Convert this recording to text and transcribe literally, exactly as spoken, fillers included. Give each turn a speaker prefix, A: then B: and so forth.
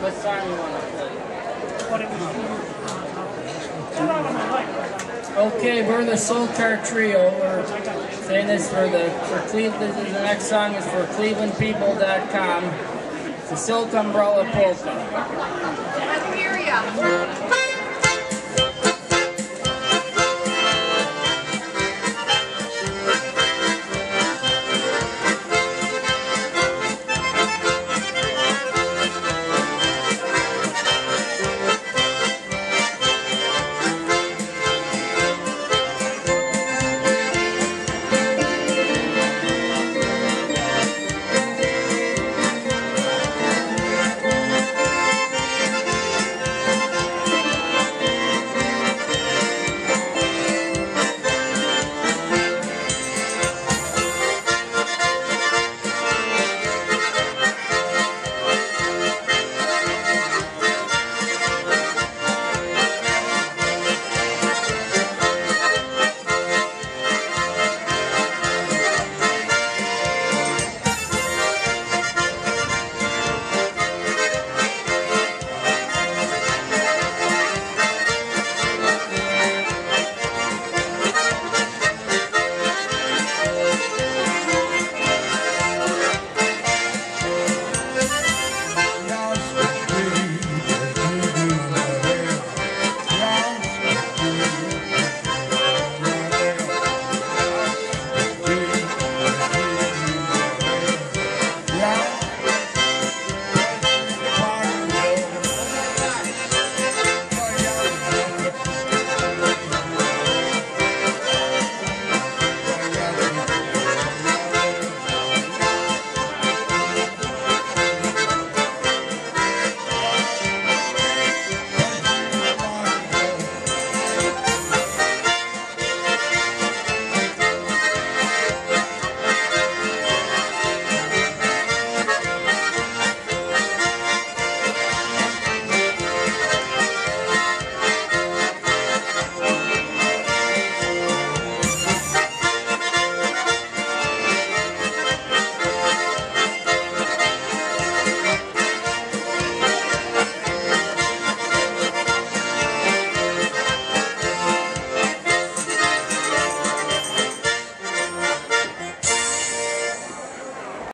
A: What song you want to play? Okay, we're the Soul Car Trio. We're saying this for the for Cleveland. The next song is for Cleveland People dot com. It's the Silk Umbrella Polka.
B: I hear ya.